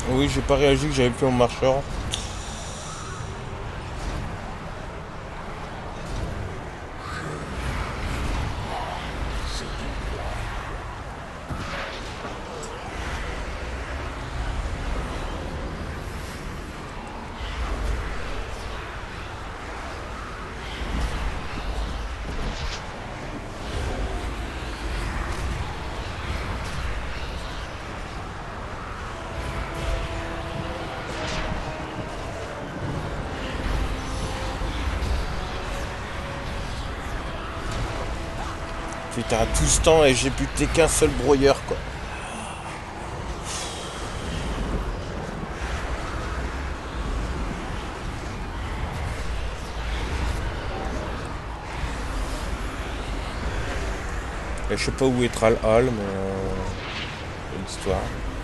Oui, j'ai pas réagi que j'avais plus mon marcheur. Putain, tout ce temps et j'ai buté qu'un seul broyeur, quoi. Et je sais pas où est Tral Hall, mais c'est une histoire.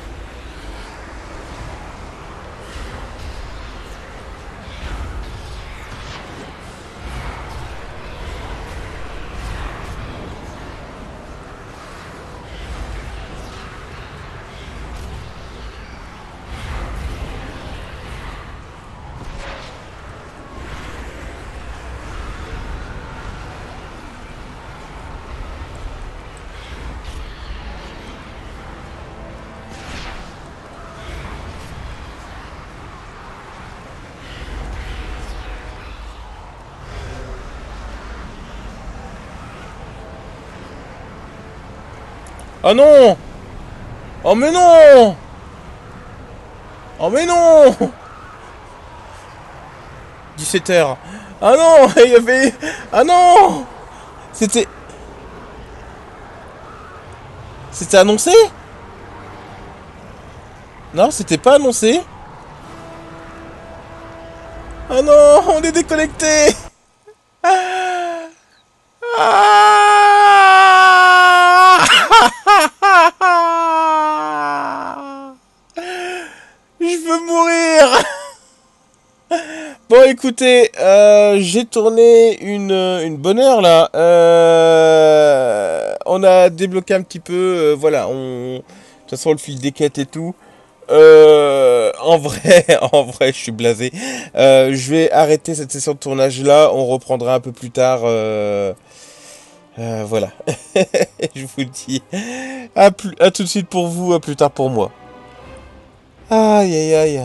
Ah non! Oh mais non! Oh mais non! 17h. Ah non! Il y avait... Ah non! C'était... C'était annoncé? Non, c'était pas annoncé. Ah non! On est déconnecté! Ah je veux mourir. Bon, écoutez, j'ai tourné une bonne heure là. On a débloqué un petit peu, voilà. De toute façon, le fil des quêtes et tout. En vrai, en vrai, je suis blasé. Je vais arrêter cette session de tournage là. On reprendra un peu plus tard. Voilà. Je vous dis à tout de suite pour vous, à plus tard pour moi. Aïe aïe aïe.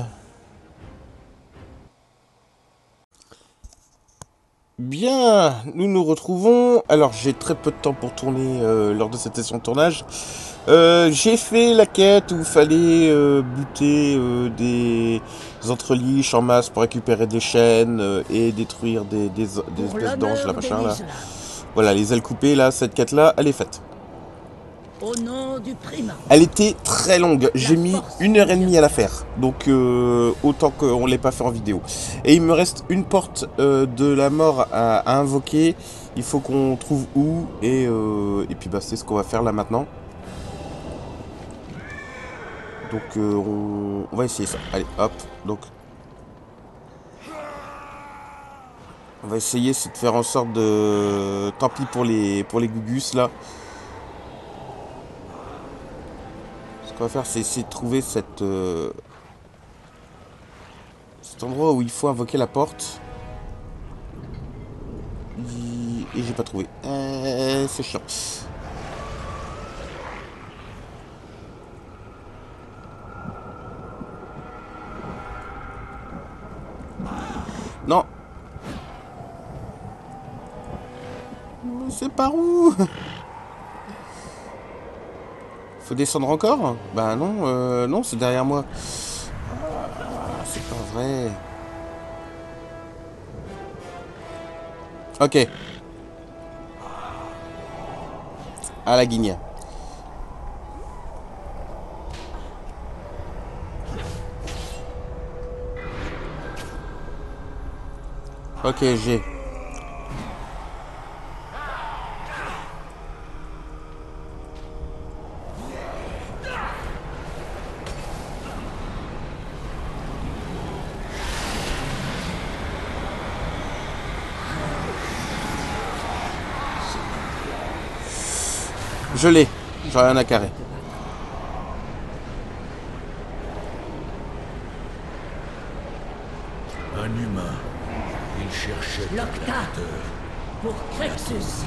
Bien, nous nous retrouvons. Alors j'ai très peu de temps pour tourner lors de cette session de tournage. J'ai fait la quête où il fallait buter des entreliches en masse pour récupérer des chaînes et détruire des espèces d'anges là, machin là. Voilà, les ailes coupées là, cette quête là, elle est faite. Au nom du primat. Elle était très longue, j'ai mis 1h30 à la faire, donc autant qu'on l'ait pas fait en vidéo. Et il me reste une porte de la mort à invoquer, il faut qu'on trouve où, et puis bah c'est ce qu'on va faire là maintenant. Donc on va essayer ça, allez hop, donc on va essayer c'est de faire en sorte de... Tant pis pour les gugus là. Ce qu'on va faire c'est essayer de trouver cet endroit où il faut invoquer la porte. Et j'ai pas trouvé. C'est chiant. Non. C'est par où? Faut descendre encore? Bah non, non, c'est derrière moi. Ah, c'est pas vrai. Ok. À la guigne. Ok, j'ai. Je l'ai. J'ai rien à carrer. Un humain. Il cherchait un Locta. créateur. Pour Crexus.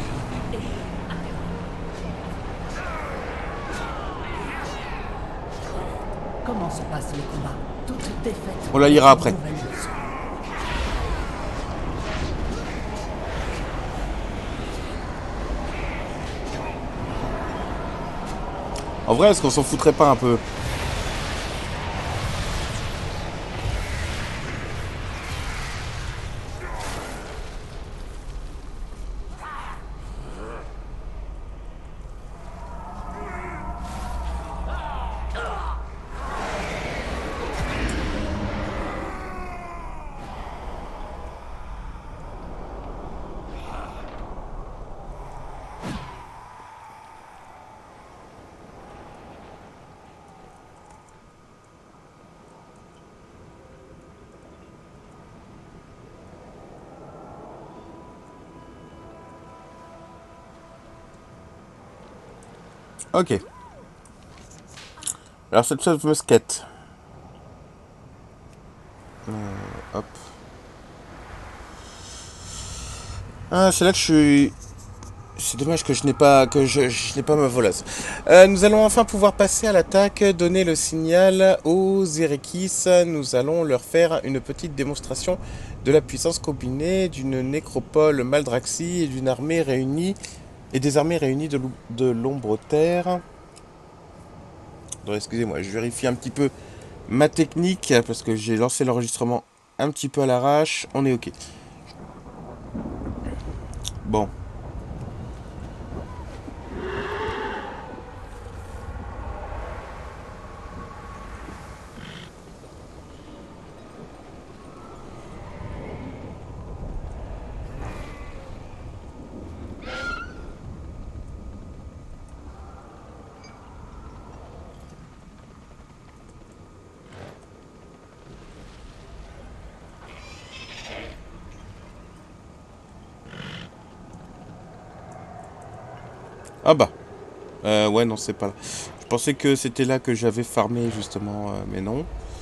Comment se passe le combat? Toute défaite. On la lira après. Nouvelle leçon. En vrai, est-ce qu'on s'en foutrait pas un peu? Ok. Alors cette fameuse quête. Hop. Ah, c'est là que je suis... C'est dommage que je n'ai pas je n'ai pas ma volasse. Nous allons enfin pouvoir passer à l'attaque, donner le signal aux Erekis. Nous allons leur faire une petite démonstration de la puissance combinée d'une nécropole Maldraxi et d'une armée réunie et des armées réunies de l'ombre terre. Excusez-moi, je vérifie un petit peu ma technique parce que j'ai lancé l'enregistrement un petit peu à l'arrache. On est ok. Bon. Ah bah. Ouais, non, c'est pas là. Je pensais que c'était là que j'avais farmé, justement, mais non.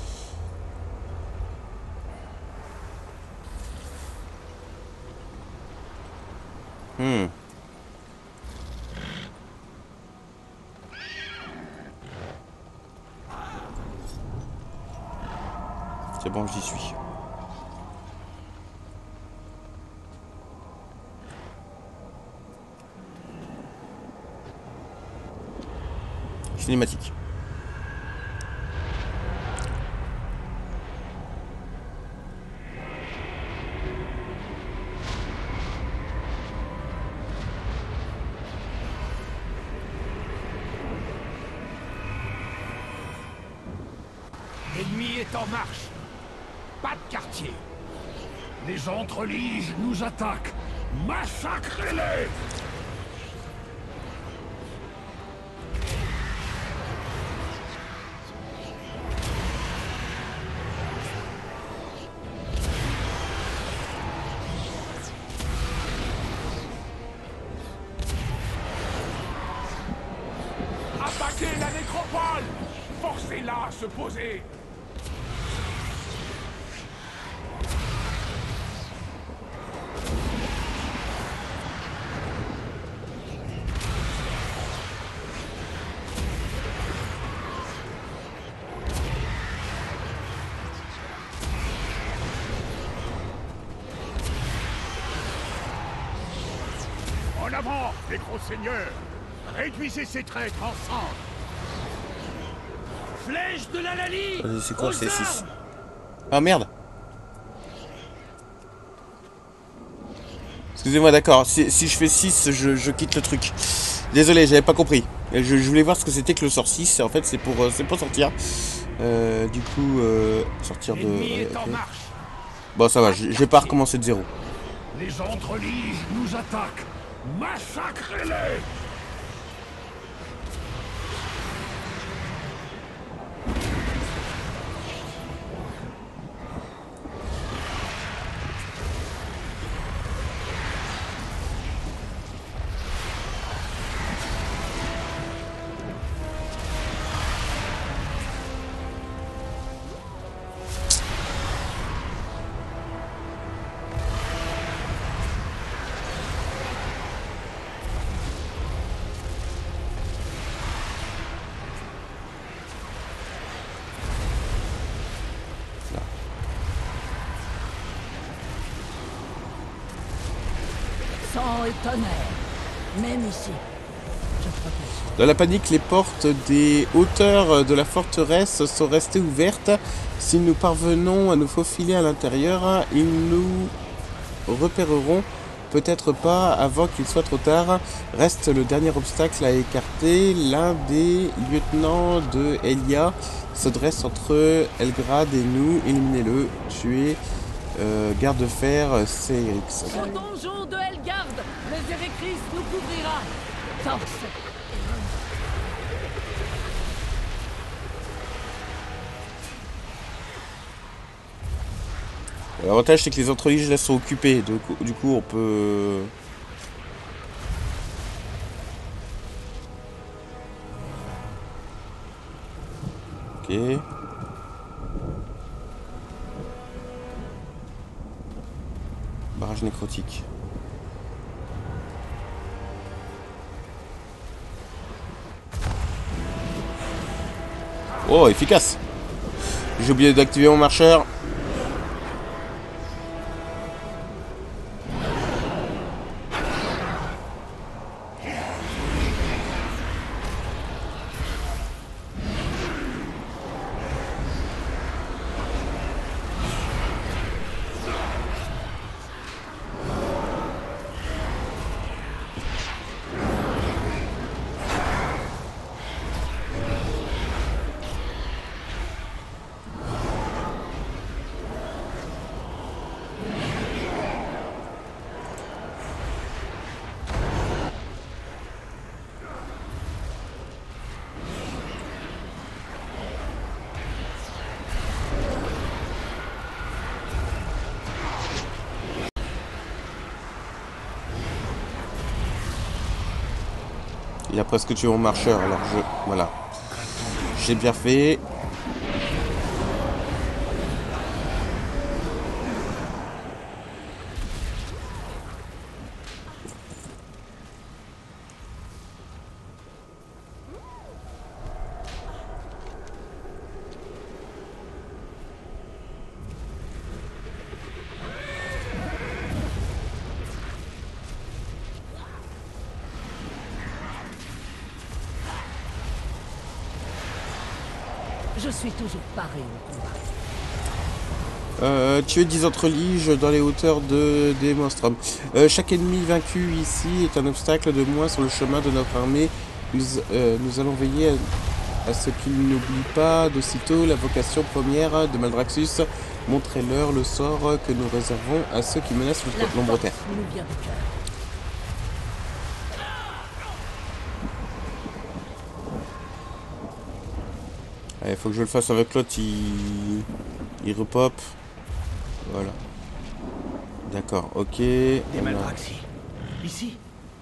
Hmm. C'est bon, j'y suis. Cinématique. L'ennemi est en marche. Pas de quartier. Les entreliges nous attaquent. Massacrez-les! Attaquez la nécropole! Forcez-la à se poser! En avant, les gros seigneurs! Réduisez ces traîtres ensemble! Flèche de la Lali! C'est quoi, c'est 6? Ah merde. Excusez-moi, d'accord. Si je fais 6, je quitte le truc. Désolé, j'avais pas compris. Je voulais voir ce que c'était que le sort 6. En fait, c'est pour sortir. Du coup, sortir de... L'ennemi est en ok. marche! Bon, ça va, je vais pas recommencer de zéro. Les entreliges nous attaquent! Massacrez-les! et tonnerre. Même ici, je protège. Dans la panique, les portes des hauteurs de la forteresse sont restées ouvertes. Si nous parvenons à nous faufiler à l'intérieur, ils nous repéreront peut-être pas avant qu'il soit trop tard. Reste le dernier obstacle à écarter. L'un des lieutenants de Elia se dresse entre Elgrad et nous. Éliminez-le. Tuez garde de fer Cérix. Au donjon de Helgard, le Zérécris nous couvrira. Force. L'avantage c'est que les autres liges là sont occupés. Du coup on peut... Ok. Barrage nécrotique. Oh, efficace. J'ai oublié d'activer mon marcheur. Il a presque tué mon marcheur, alors je... Voilà. J'ai bien fait. Je suis toujours paré au combat. Tuer 10 autres liges dans les hauteurs des Monstrum. Chaque ennemi vaincu ici est un obstacle de moins sur le chemin de notre armée. Nous allons veiller à ce qu'ils n'oublient pas d'aussitôt la vocation première de Maldraxxus. Montrez-leur le sort que nous réservons à ceux qui menacent l'ombre terre. Nous vient du cœur. Il faut que je le fasse avec l'autre, il repop. Voilà. D'accord, ok. Des Maldraxxi. Ici.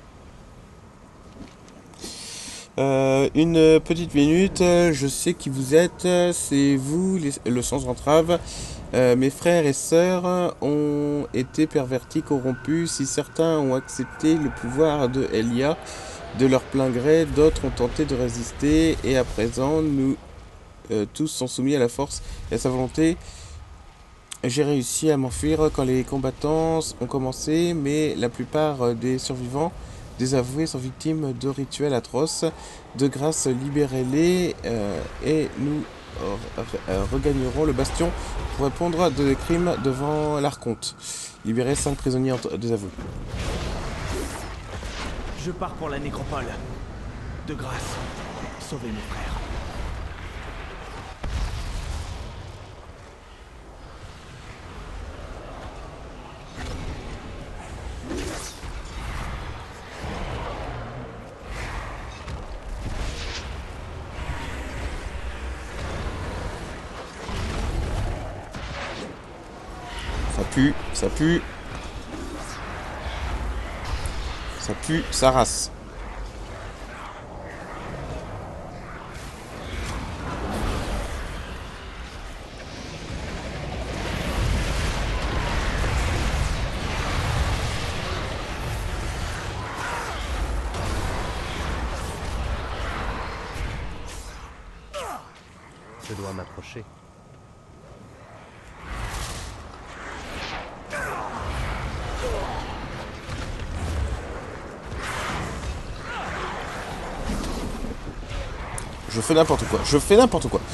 Une petite minute, je sais qui vous êtes, c'est vous, le sans entrave. Mes frères et sœurs ont été pervertis, corrompus. Si certains ont accepté le pouvoir de Elia de leur plein gré, d'autres ont tenté de résister, et à présent, nous tous sont soumis à la force et à sa volonté. J'ai réussi à m'enfuir quand les combattants ont commencé, mais la plupart des survivants désavoués sont victimes de rituels atroces. De grâce, libérez-les et nous regagnerons le bastion pour répondre à des crimes devant l'Archonte. Libérez 5 prisonniers désavoués. Je pars pour la nécropole. De grâce, sauvez mes frères. Ça pue, ça pue. Ça pue sa race. Je dois m'approcher. fais n'importe quoi. Je fais n'importe quoi.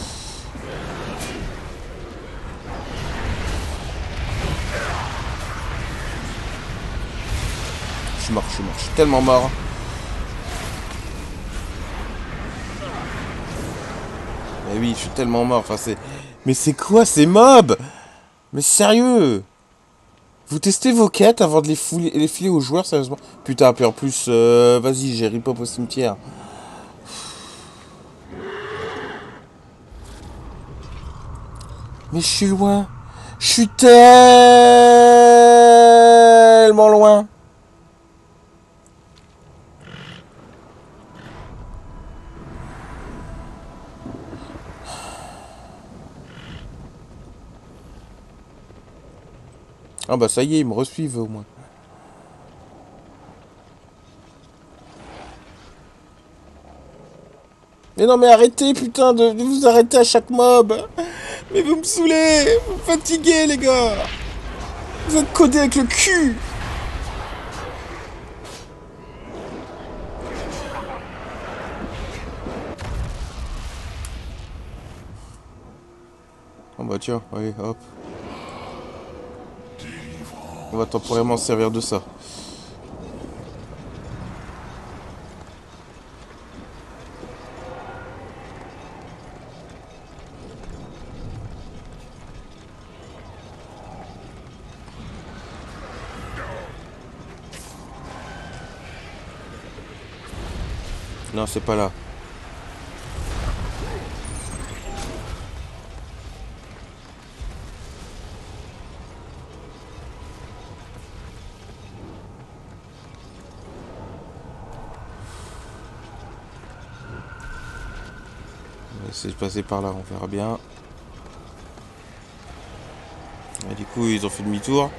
Je suis mort, je suis mort. Je suis tellement mort. Mais oui, je suis tellement mort. Enfin, c'est... Mais c'est quoi ces mobs? Mais sérieux? Vous testez vos quêtes avant de les filer aux joueurs, sérieusement? Putain, puis en plus, vas-y, j'ai rip up au cimetière. Mais je suis loin. Je suis tellement loin. Ah bah ça y est, ils me resuivent au moins. Mais non mais arrêtez putain de vous arrêter à chaque mob. Mais vous me saoulez. Vous me fatiguez les gars. Vous êtes codés avec le cul. Oh bah tiens, allez hop. On va temporairement se servir de ça. Non, c'est pas là. On va essayer de passer par là, on verra bien. Et du coup, ils ont fait demi-tour.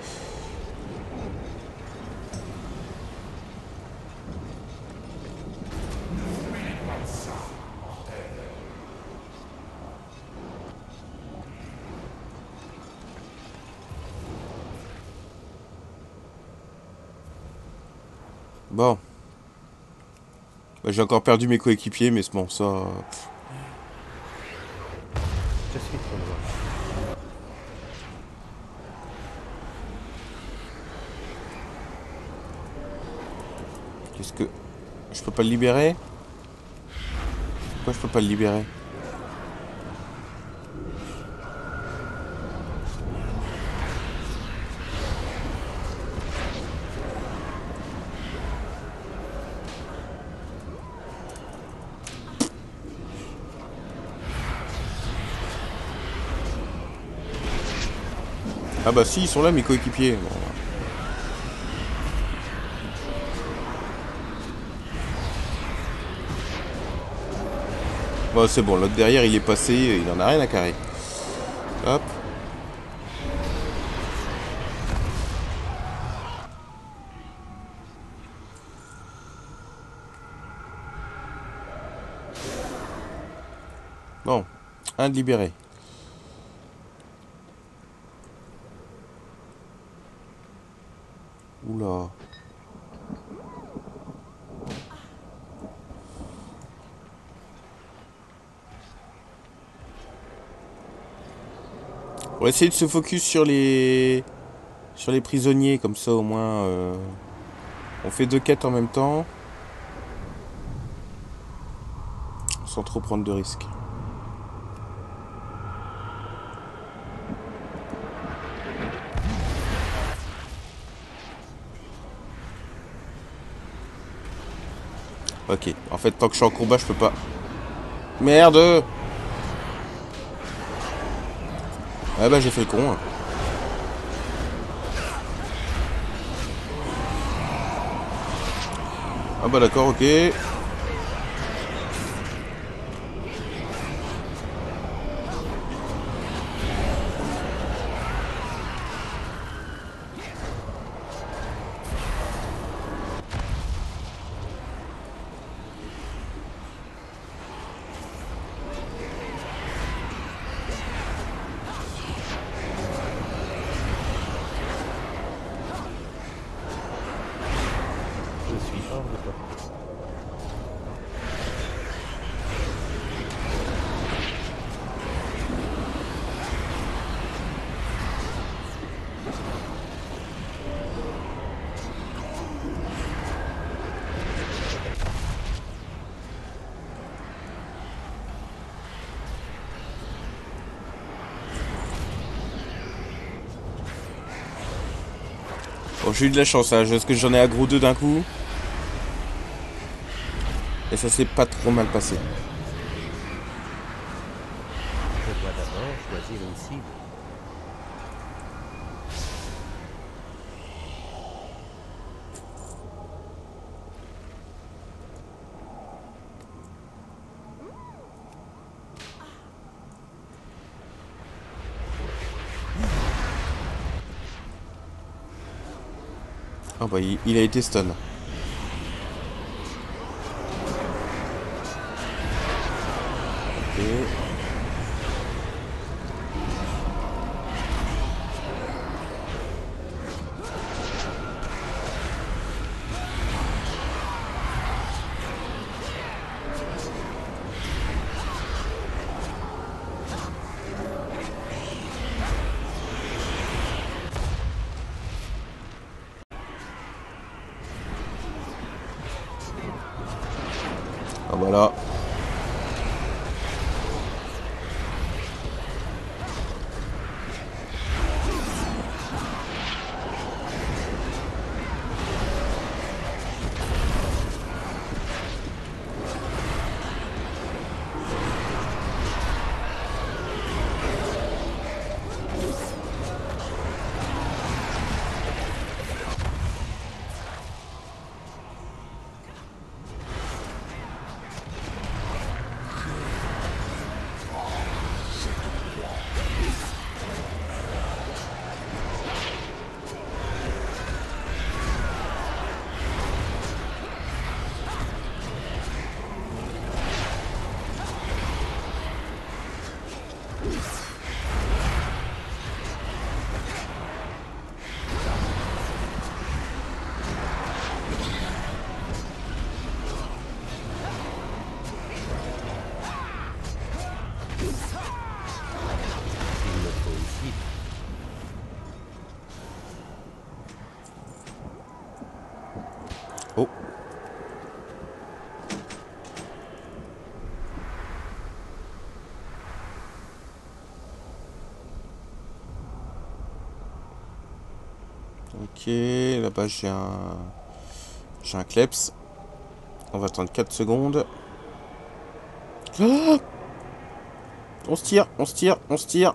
Bon. Bah, j'ai encore perdu mes coéquipiers, mais c'est bon, ça... Je suis trop loin. Qu'est-ce que... Je peux pas le libérer? Pourquoi je peux pas le libérer? Ah bah si, ils sont là mes coéquipiers. Bon. Bon, c'est bon, l'autre derrière il est passé, il en a rien à carrer. Hop. Bon, un de libéré. Oula. On va essayer de se focus sur les prisonniers, comme ça au moins on fait deux quêtes en même temps. Sans trop prendre de risques. Ok, en fait tant que je suis en combat je peux pas. Merde. Ah bah j'ai fait le con. Ah bah d'accord, ok. Je suis hors de portée. Bon, j'ai eu de la chance, hein, parce que j'en ai aggro 2 d'un coup. Et ça s'est pas trop mal passé. Je dois d'abord choisir une cible. Ah bah il a été stun. Ok. Ah voilà. Il me faut une cible. Oh. Ok, là-bas j'ai un kleps. On va attendre 4 secondes. Ah, on se tire, on se tire, on se tire.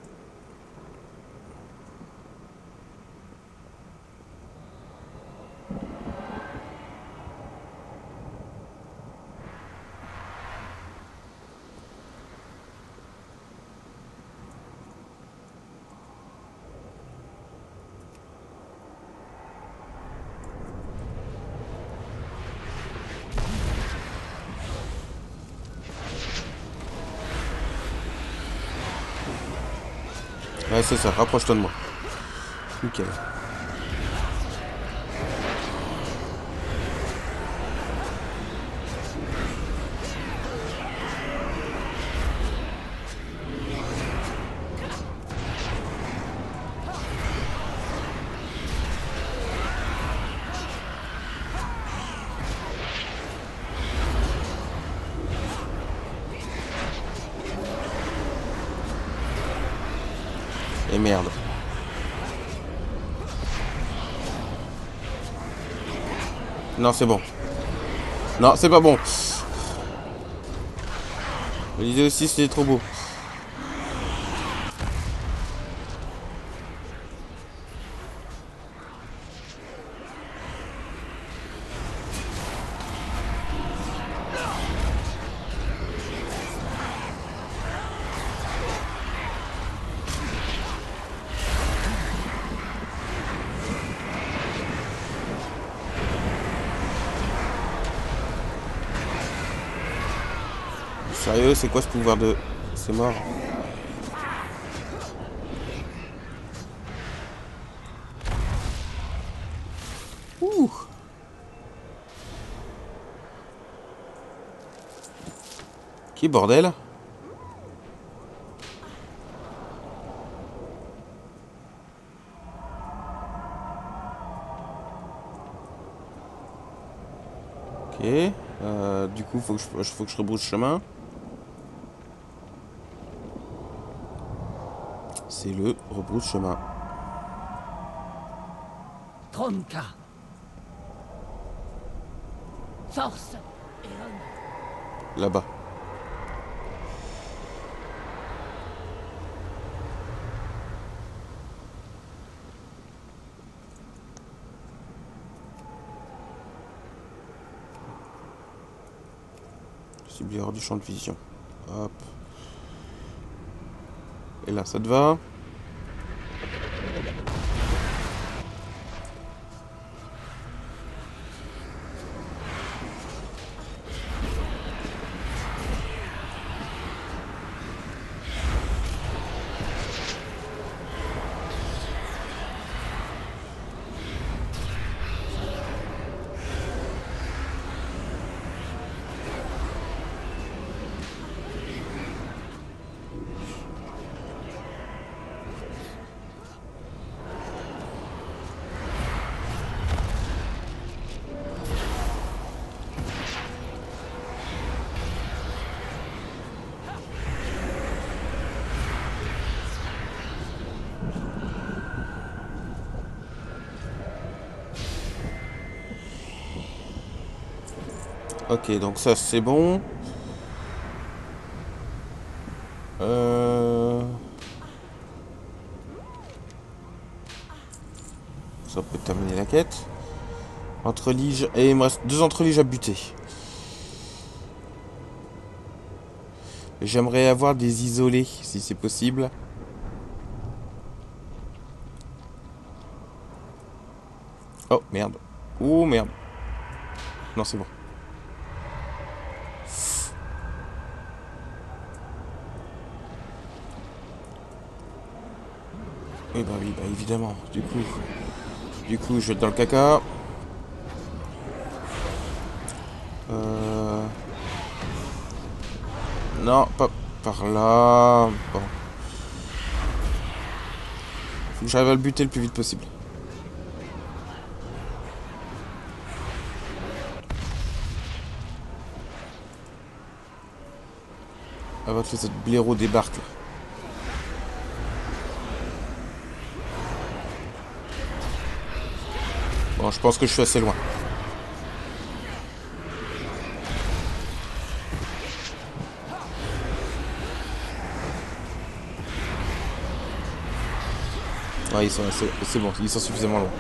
Ouais, c'est ça, rapproche-toi de moi. Nickel. Et merde. Non, c'est bon. Non, c'est pas bon. L'idée aussi, c'était trop beau. Sérieux, c'est quoi ce pouvoir de... C'est mort. Ouh. Qui bordel? Ok. Du coup, faut que je rebrousse chemin. C'est le rebrousse chemin. Tronka. Force et honneur. Là-bas. Ciblé hors du champ de vision. Hop. Et là, ça te va? Ok, donc ça c'est bon. Ça peut terminer la quête. Entrelige. Et il me reste 2 entreliges à buter. J'aimerais avoir des isolés si c'est possible. Oh merde. Oh merde. Non, c'est bon. Eh bah oui, bah évidemment. Du coup, je vais dans le caca. Non, pas par là. Bon. Faut que j'arrive à le buter le plus vite possible. Avant que cette blaireau débarque. Bon, je pense que je suis assez loin. Ouais, c'est bon, ils sont suffisamment loin.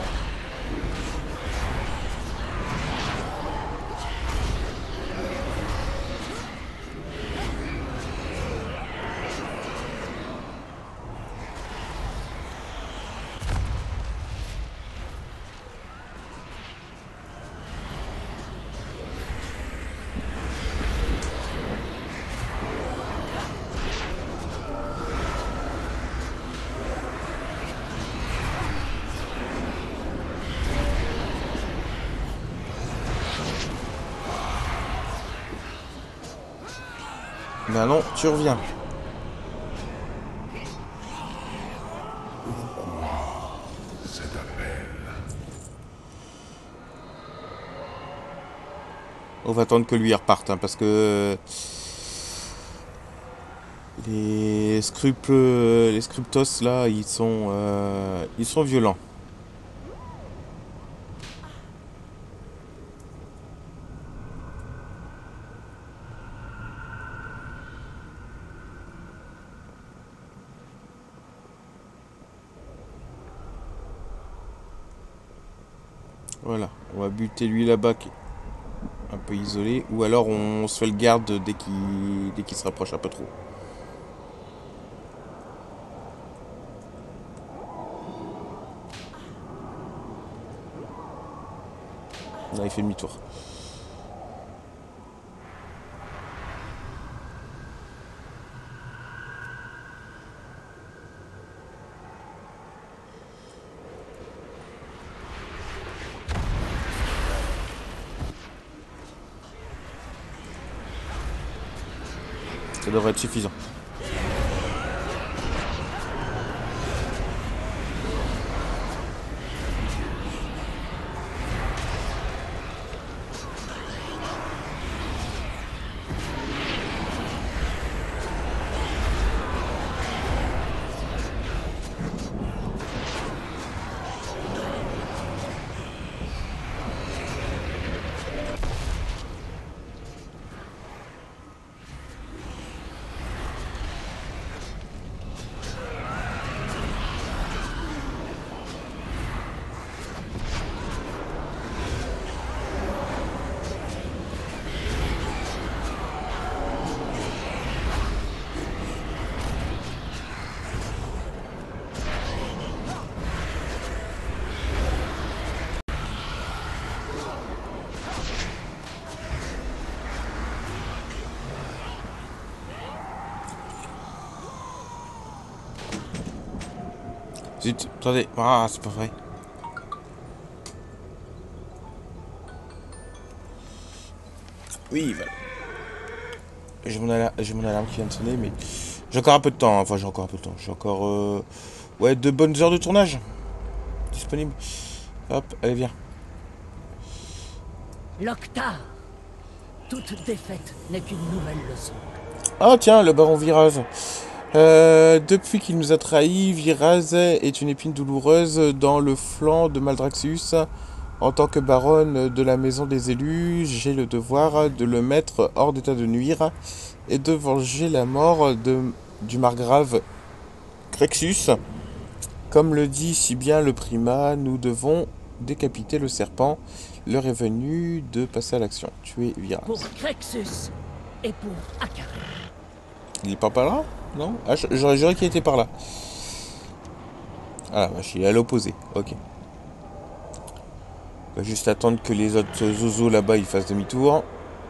Ben non, tu reviens. On va attendre que lui reparte, hein, parce que les Scruptos là, ils sont violents. Voilà, on va buter lui là-bas qui est un peu isolé, ou alors on se fait le garde dès qu'il se rapproche un peu trop. Là, il fait demi-tour. Ça devrait être suffisant. Zut, attendez. Ah, c'est pas vrai. Oui, voilà. J'ai mon alarme qui vient de sonner, mais j'ai encore un peu de temps. Hein. Enfin, j'ai encore un peu de temps. J'ai encore, ouais, 2 bonnes heures de tournage disponibles. Hop, allez, viens. Loctar. Toute défaite n'est qu'une nouvelle leçon. Ah, tiens, le baron Viraz. Depuis qu'il nous a trahis, Viraz est une épine douloureuse dans le flanc de Maldraxxus. En tant que baronne de la maison des élus, j'ai le devoir de le mettre hors d'état de nuire et de venger la mort du margrave Crexus. Comme le dit si bien le primat, nous devons décapiter le serpent. L'heure est venue de passer à l'action. Tuer Viraz. Pour Crexus et pour Akarel. Il est pas par là? Non? Ah, j'aurais juré qu'il était par là. Ah, vache, il est à l'opposé. Ok. On va juste attendre que les autres zozos là-bas ils fassent demi-tour.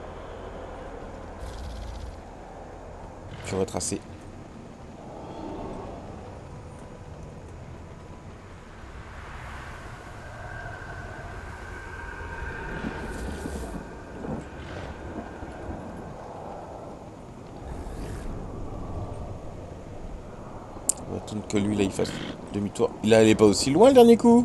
Puis on va tracer. On va attendre que lui là il fasse demi-tour. Il allait pas aussi loin le dernier coup.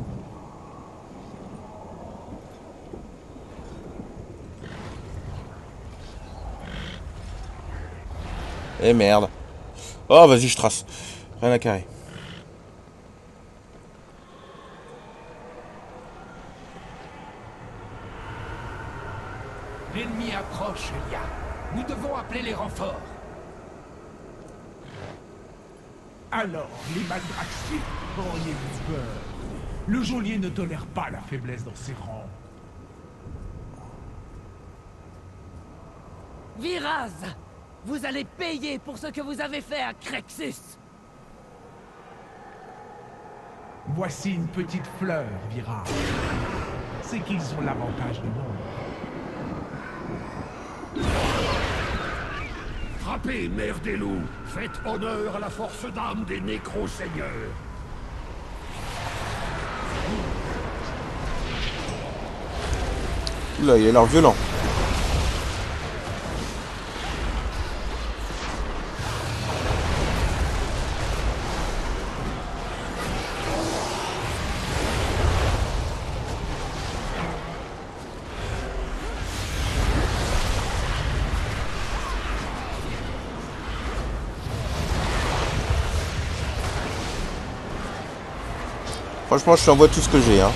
Eh merde. Oh vas-y je trace. Rien à carrer. L'ennemi approche, Elia. Nous devons appeler les renforts. Alors, les Maldraxxus auriez-vous peur? Le geôlier ne tolère pas la faiblesse dans ses rangs. Viraz, vous allez payer pour ce que vous avez fait à Crexus. Voici une petite fleur, Viraz. C'est qu'ils ont l'avantage du nombre. Frappez, mère des loups. Faites honneur à la force d'âme des nécro-seigneurs. Oula, il a l'air violent. Franchement, je lui envoie tout ce que j'ai, hein.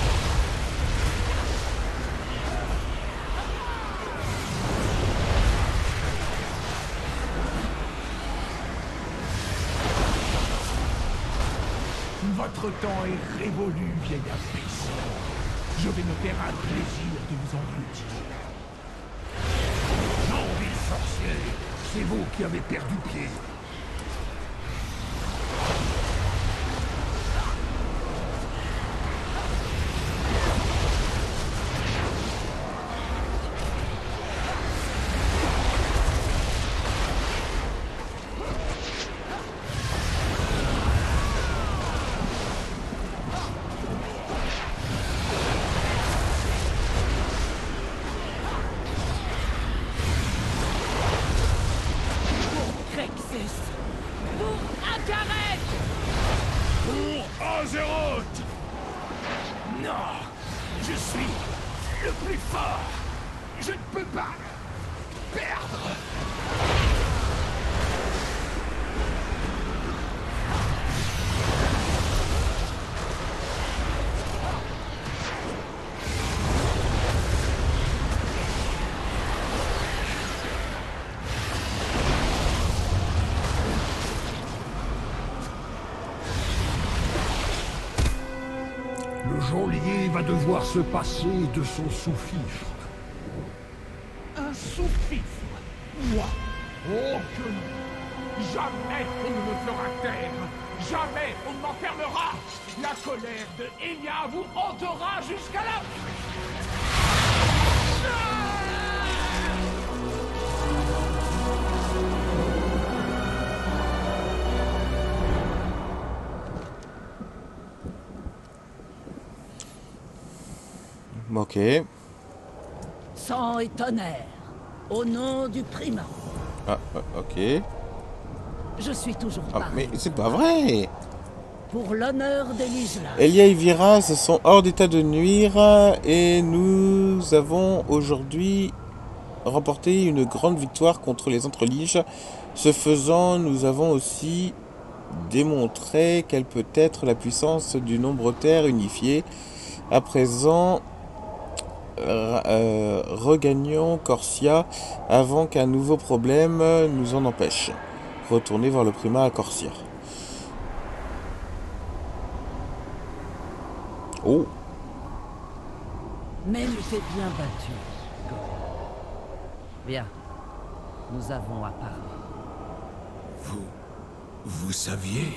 Votre temps est révolu, vieil imbécile. Je vais me faire un plaisir de vous engloutir. Non, vil sorcier. C'est vous qui avez perdu pied. Crexus. Pour Akarel. Pour Azeroth. Non, je suis le plus fort. Je ne peux pas perdre. Le geôlier va devoir se passer de son sous-fifre. Un sous-fifre? Moi? Oh que non! Jamais on ne me fera taire! Jamais on ne m'enfermera! La colère de Elia vous hantera jusqu'à la... Ok. Sang et tonnerre, au nom du primat. Ah, ok. Je suis toujours Ah, pareil. mais c'est pas vrai. Pour l'honneur des Ligelas. Elia et Vira se sont hors d'état de nuire et nous avons aujourd'hui remporté une grande victoire contre les entreliges. Ce faisant, nous avons aussi démontré quelle peut être la puissance du nombre terre unifié. À présent, regagnons Corsia avant qu'un nouveau problème nous en empêche. Retournez voir le primat à Corsia. Oh, Mais tu t'es bien battu, Goël. Bien. Nous avons à parler. Vous saviez?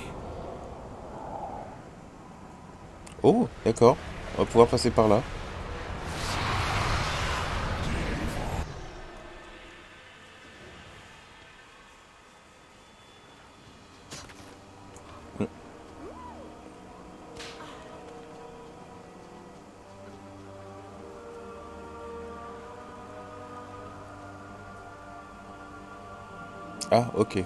oh, d'accord. On va pouvoir passer par là. Ah, ok.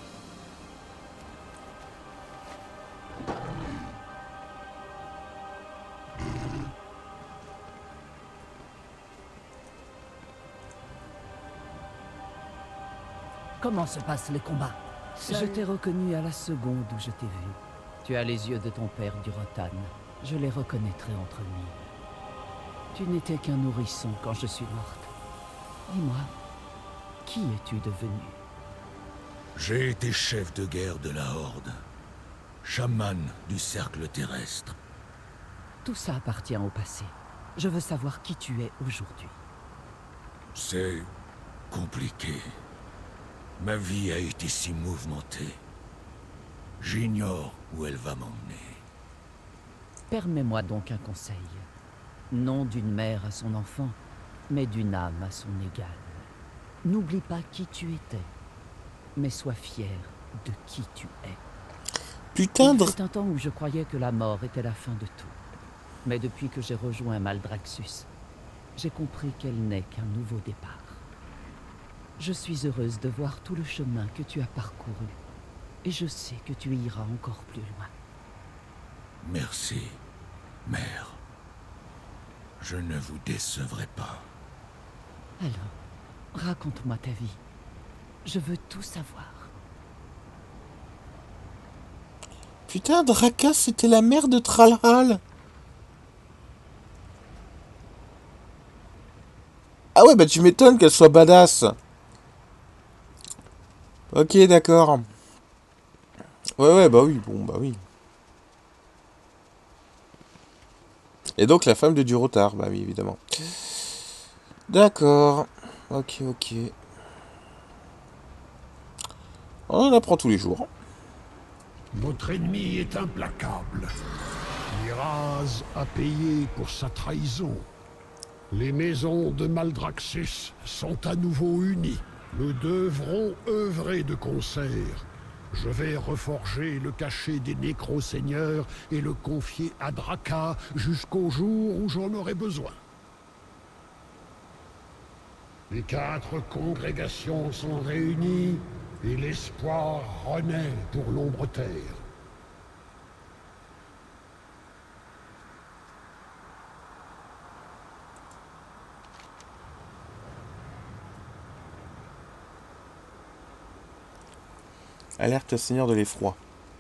Comment se passent les combats? Je t'ai reconnu à la seconde où je t'ai vu. Tu as les yeux de ton père du Rotan. Je les reconnaîtrai entre mille. Tu n'étais qu'un nourrisson quand je suis morte. Dis-moi, qui es-tu devenu? J'ai été chef de guerre de la Horde. Chaman du cercle terrestre. Tout ça appartient au passé. Je veux savoir qui tu es aujourd'hui. C'est compliqué. Ma vie a été si mouvementée. J'ignore où elle va m'emmener. Permets-moi donc un conseil. Non d'une mère à son enfant, mais d'une âme à son égal. N'oublie pas qui tu étais, mais sois fier de qui tu es. Putain Il de... fut un temps où je croyais que la mort était la fin de tout. Mais depuis que j'ai rejoint Maldraxxus, j'ai compris qu'elle n'est qu'un nouveau départ. Je suis heureuse de voir tout le chemin que tu as parcouru. Et je sais que tu iras encore plus loin. Merci, mère. Je ne vous décevrai pas. Alors, raconte-moi ta vie. Je veux tout savoir. Putain, Draka, c'était la mère de Tralral. Ah ouais, bah tu m'étonnes qu'elle soit badass. Ok, d'accord. Ouais, bah oui, bon, bah oui. Et donc la femme de Durotar, bah oui, évidemment. D'accord. Ok. On en apprend tous les jours. Notre ennemi est implacable. Miraz a payé pour sa trahison. Les maisons de Maldraxxus sont à nouveau unies. Nous devrons œuvrer de concert. Je vais reforger le cachet des nécro-seigneurs et le confier à Draka jusqu'au jour où j'en aurai besoin. Les 4 congrégations sont réunies et l'espoir renaît pour l'Ombre-Terre. Alerte Seigneur de l'Effroi.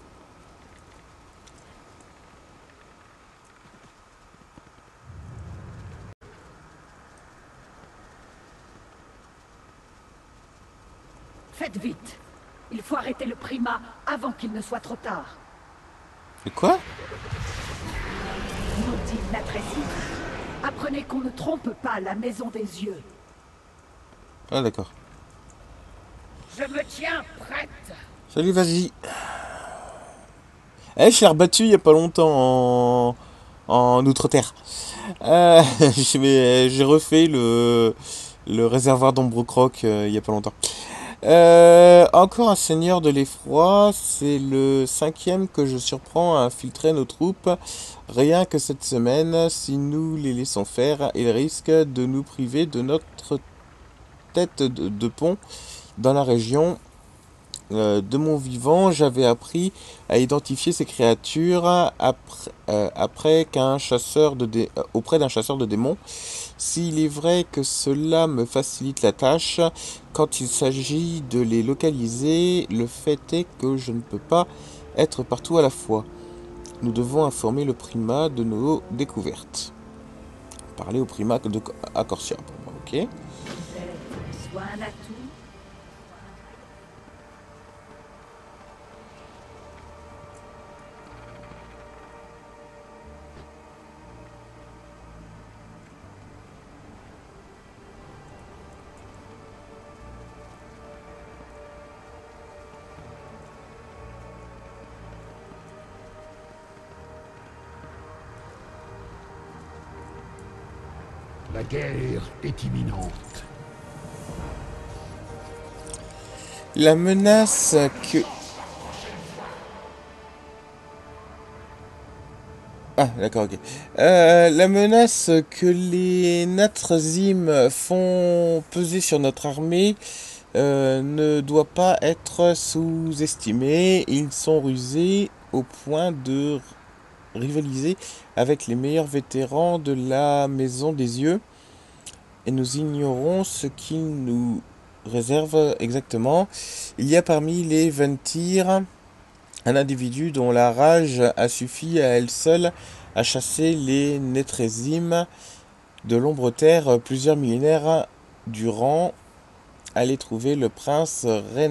Faites vite. Il faut arrêter le primat avant qu'il ne soit trop tard. Et quoi? Maudit Natrésie. Apprenez qu'on ne trompe pas la maison des yeux. Ah d'accord. Je me tiens prête. Salut, vas-y. Eh, je l'ai rebattu il y a pas longtemps en Outre-Terre. J'ai refait le réservoir d'Ombre Croc il y a pas longtemps. Encore un seigneur de l'effroi, c'est le 5e que je surprends à infiltrer nos troupes. Rien que cette semaine, si nous les laissons faire, ils risquent de nous priver de notre tête de pont dans la région. De mon vivant, j'avais appris à identifier ces créatures auprès d'un chasseur de démons. S'il est vrai que cela me facilite la tâche, quand il s'agit de les localiser, le fait est que je ne peux pas être partout à la fois. Nous devons informer le primat de nos découvertes. Parler au primat de Accorsia. Ok. Soit un atout. La guerre est imminente. La menace que... Ah, d'accord, ok. La menace que les Natrazim font peser sur notre armée ne doit pas être sous-estimée. Ils sont rusés au point de rivaliser avec les meilleurs vétérans de la Maison des Yeux. Et nous ignorons ce qu'ils nous réservent exactement. Il y a parmi les Ventir un individu dont la rage a suffi à elle seule à chasser les Netrésim de l'ombre terre plusieurs millénaires durant. Allez trouver le prince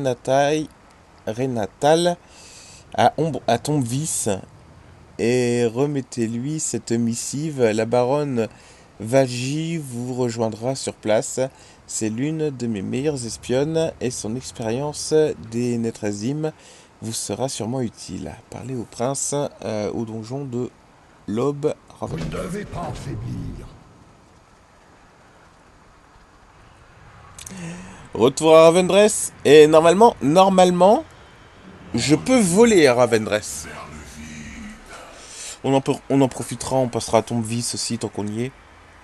Renatal à Tombvis et remettez-lui cette missive. La baronne Vagi vous rejoindra sur place. C'est l'une de mes meilleures espionnes et son expérience des Netrazim vous sera sûrement utile. Parlez au prince au donjon de l'Aube. Vous ne devez pas faiblir. Retour à Ravendreth. Et normalement, je peux voler à Ravendreth. On en profitera, on passera à Tombvis aussi tant qu'on y est.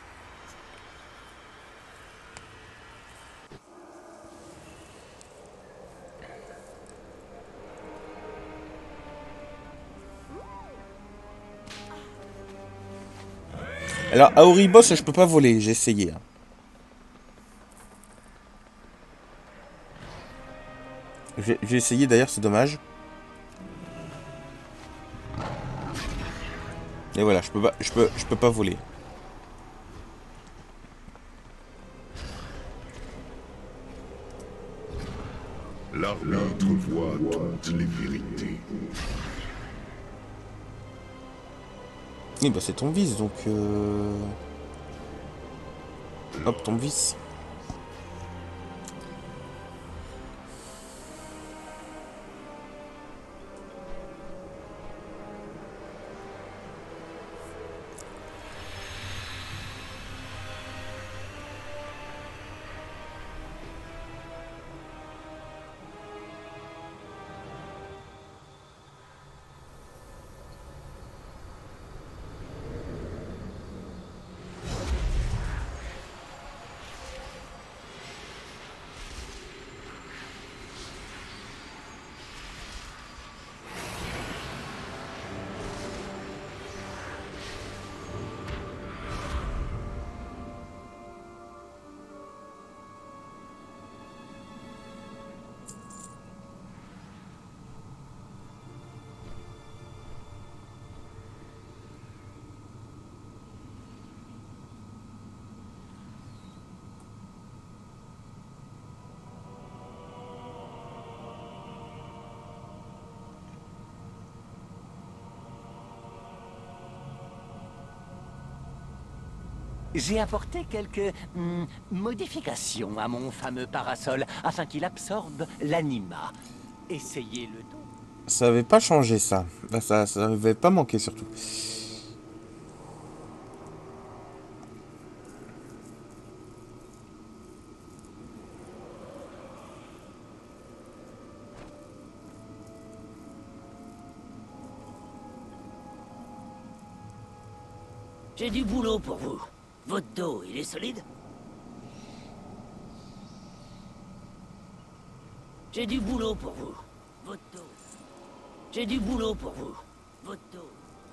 Alors, à Oribos, je peux pas voler, j'ai essayé. J'ai essayé d'ailleurs, c'est dommage. Et voilà, je peux pas voler. L'arbitre voit toutes les vérités. Oui, bah c'est ton vis, donc... Hop, ton vis. J'ai apporté quelques modifications à mon fameux parasol afin qu'il absorbe l'anima. Essayez-le donc. Ça avait pas changé, ça. Bah, ça avait pas manqué, surtout. J'ai du boulot pour vous. Votre dos, il est solide? J'ai du boulot pour vous. Votre dos. J'ai du boulot pour vous. Votre dos.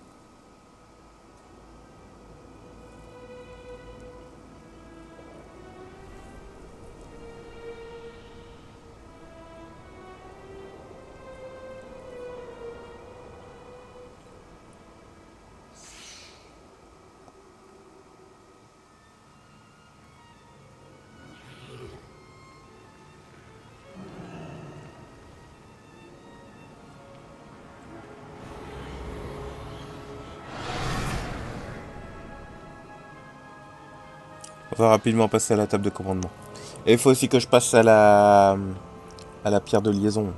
On va rapidement passer à la table de commandement. Et il faut aussi que je passe à la pierre de liaison.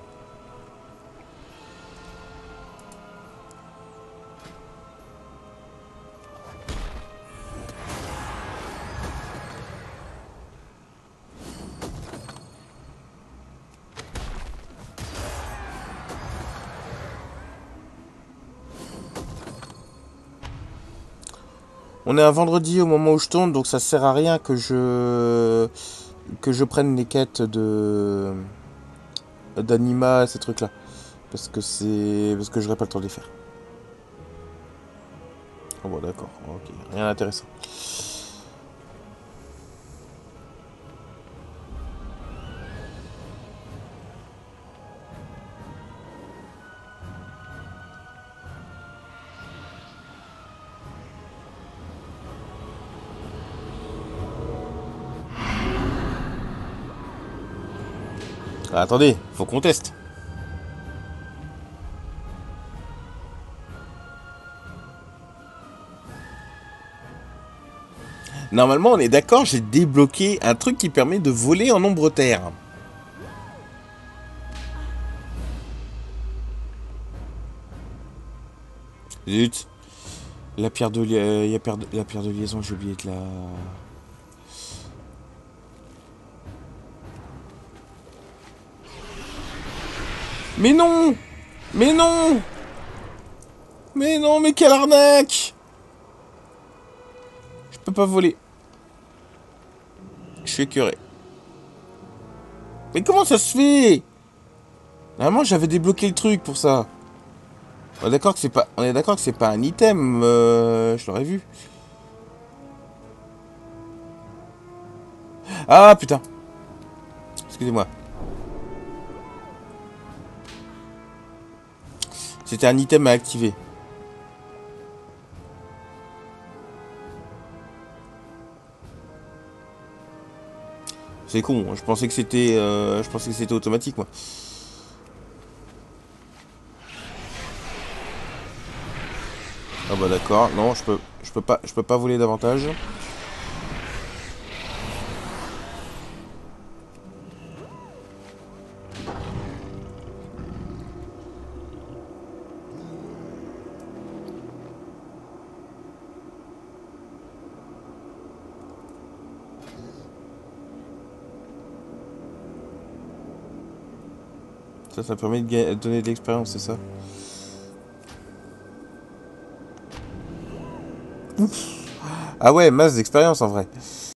On est un vendredi au moment où je tourne, donc ça sert à rien que je prenne les quêtes d'Anima, ces trucs-là, parce que j'aurai pas le temps de les faire. Oh bon, d'accord, ok, rien d'intéressant. Ah, attendez, faut qu'on teste. Normalement, on est d'accord, j'ai débloqué un truc qui permet de voler en ombre terre. Zut. La pierre de, la pierre de liaison, j'ai oublié de la... Mais non! Mais non! Mais non, mais quelle arnaque! Je peux pas voler. Je suis écœuré. Mais comment ça se fait? Normalement, j'avais débloqué le truc pour ça. On est d'accord que c'est pas... On est d'accord que c'est pas un item. Je l'aurais vu. Ah, putain. Excusez-moi. C'était un item à activer. C'est con, je pensais que c'était automatique, moi. Ah bah d'accord, non, je peux pas voler davantage. Ça permet de donner de l'expérience, c'est ça? Ouf. Ah ouais, masse d'expérience en vrai.